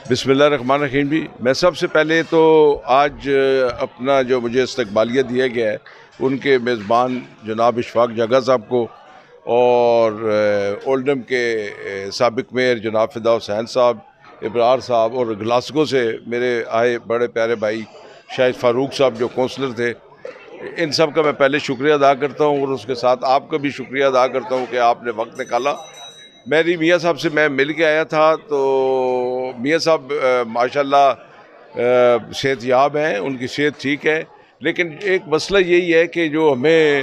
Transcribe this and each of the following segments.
बिस्मिल्लाहिर्रहमानिर्रहीम। भी मैं सबसे पहले तो आज अपना जो मुझे इस्तकबालिया दिया गया है उनके मेज़बान जनाब इशफाक जगा साहब को और ओल्डम के साबिक मेयर जनाब फ़िदा हुसैन साहब, इब्रार साहब और ग्लासगो से मेरे आए बड़े प्यारे भाई शाहिद फ़ारूक साहब जो काउंसलर थे, इन सब का मैं पहले शुक्रिया अदा करता हूँ और उसके साथ आपका भी शुक्रिया अदा करता हूँ कि आपने वक्त निकाला। मेरी मियाँ साहब से मैं मिल के आया था तो मियाँ साहब माशाल्लाह सेहतयाब हैं, उनकी सेहत ठीक है, लेकिन एक मसला यही है कि जो हमें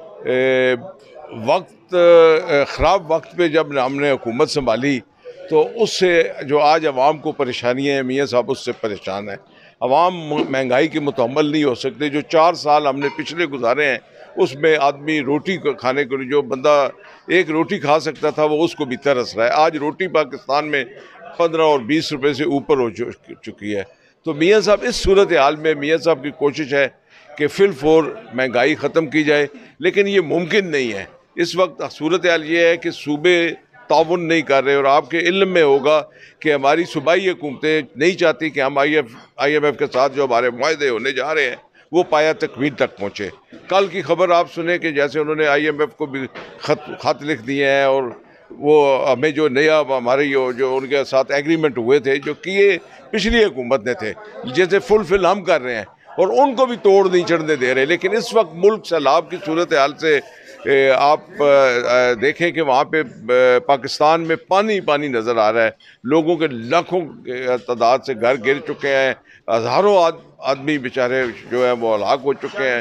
ख़राब वक्त पे जब हमने हुकूमत संभाली तो उससे जो आज आवाम को परेशानियाँ हैं, मियाँ साहब उससे परेशान हैं। आवाम महंगाई के मुतहम्मल नहीं हो सकते। जो 4 साल हमने पिछले गुजारे हैं उसमें आदमी रोटी खाने को, जो बंदा एक रोटी खा सकता था वो उसको भी तरस रहा है। आज रोटी पाकिस्तान में 15 और 20 रुपए से ऊपर हो चुकी है। तो मियाँ साहब इस सूरत हाल में मियाँ साहब की कोशिश है कि फिलफोर महंगाई ख़त्म की जाए, लेकिन ये मुमकिन नहीं है। इस वक्त सूरत हाल ये है कि सूबे ताउन नहीं कर रहे और आपके इल्म में होगा कि हमारी सूबाई हुकूमतें नहीं चाहती कि हम IMF के साथ जो हमारे मुआहदे होने जा रहे हैं वो पाया तकमील तक पहुँचे। कल की खबर आप सुने कि जैसे उन्होंने IMF को भी खत लिख दिए हैं और वो हमें जो नया हमारे जो उनके साथ एग्रीमेंट हुए थे जो किए पिछली हुकूमत ने थे, जैसे फुलफिल हम कर रहे हैं और उनको भी तोड़ नहीं चढ़ने दे रहे। लेकिन इस वक्त मुल्क सैलाब की सूरत हाल से आप देखें कि वहाँ पे पाकिस्तान में पानी पानी नज़र आ रहा है। लोगों के लाखों तादाद से घर गिर चुके हैं, हज़ारों आदमी बेचारे जो है वो हलाक हो चुके हैं।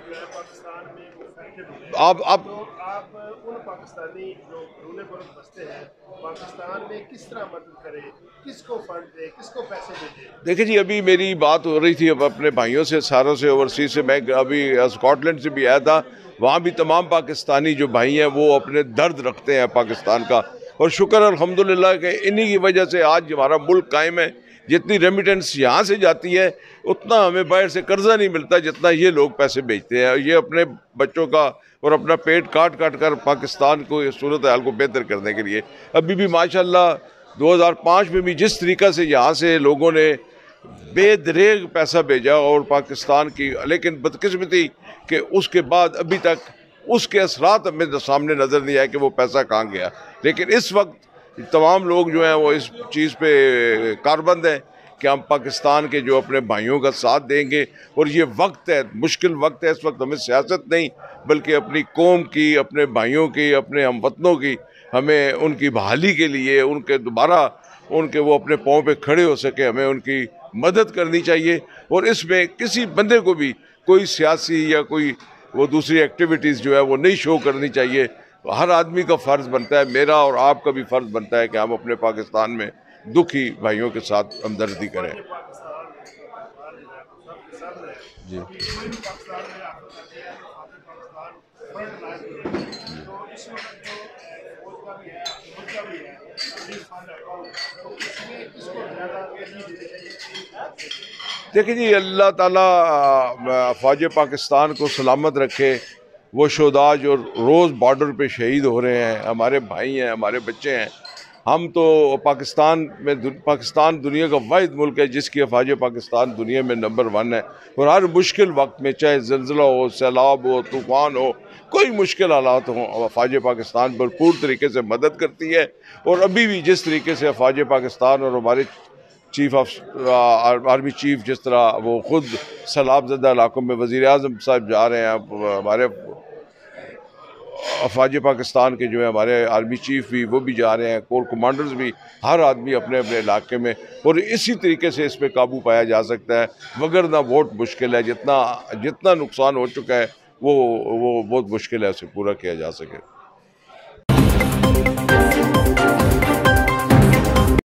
आप उन पाकिस्तानी जो रोने पर बसते हैं पाकिस्तान में किस तरह मदद करें, किसको फंड दे, किसको पैसे भेजे? देखिए जी, अभी मेरी बात हो रही थी अब अपने भाइयों से, सारों से, ओवरसीज से। मैं अभी स्कॉटलैंड से भी आया था। वहाँ भी तमाम पाकिस्तानी जो भाई हैं वो अपने दर्द रखते हैं पाकिस्तान का, और शुक्र अल्हम्दुलिल्लाह कि इन्हीं की वजह से आज हमारा मुल्क कायम है। जितनी रेमिटेंस यहाँ से जाती है उतना हमें बाहर से कर्जा नहीं मिलता जितना ये लोग पैसे भेजते हैं। ये अपने बच्चों का और अपना पेट काट काट कर पाकिस्तान को, सूरत हाल को बेहतर करने के लिए। अभी भी माशाल्लाह 2005 में भी जिस तरीक़ा से यहाँ से लोगों ने बेदरेग पैसा भेजा और पाकिस्तान की, लेकिन बदकिस्मती कि उसके बाद अभी तक उसके असरात हमें सामने नज़र नहीं आए कि वो पैसा कहाँ गया। लेकिन इस वक्त तमाम लोग जो हैं वो इस चीज़ पे कारबंद हैं कि हम पाकिस्तान के जो अपने भाइयों का साथ देंगे। और ये वक्त है, मुश्किल वक्त है। इस वक्त हमें सियासत नहीं बल्कि अपनी कौम की, अपने भाइयों की, अपने हमवतनों की, हमें उनकी बहाली के लिए, उनके दोबारा उनके वो अपने पाँव पे खड़े हो सके, हमें उनकी मदद करनी चाहिए। और इसमें किसी बंदे को भी कोई सियासी या कोई वो दूसरी एक्टिविटीज़ जो है वो नहीं शो करनी चाहिए। हर आदमी का फ़र्ज़ बनता है, मेरा और आपका भी फ़र्ज़ बनता है कि हम अपने पाकिस्तान में दुखी भाइयों के साथ हमदर्दी करें। जी देखिए जी, अल्लाह ताला अफवाज पाकिस्तान को सलामत रखे। वो शोहदा जो रोज़ बॉर्डर पे शहीद हो रहे हैं, हमारे भाई हैं, हमारे बच्चे हैं। हम तो पाकिस्तान दुनिया का वाहिद मुल्क है जिसकी अफवाज पाकिस्तान दुनिया में नंबर 1 है। और हर मुश्किल वक्त में, चाहे ज़ल्ज़ला हो, सैलाब हो, तूफ़ान हो, कोई मुश्किल हालात हों, अफवाज पाकिस्तान भरपूर तरीके से मदद करती है। और अभी भी जिस तरीके से अफवाज पाकिस्तान और हमारे चीफ ऑफ आर्मी चीफ जिस तरह वो ख़ुद सैलाबज़दा इलाकों में, वज़ीर आज़म साहब जा रहे हैं, हमारे अफवाज पाकिस्तान के जो है हमारे आर्मी चीफ भी वो भी जा रहे हैं, कोर कमांडर्स भी, हर आदमी अपने अपने इलाके में। और इसी तरीके से इस पर काबू पाया जा सकता है, मगर ना बहुत मुश्किल है। जितना नुकसान हो चुका है वो बहुत मुश्किल है उसे पूरा किया जा सके।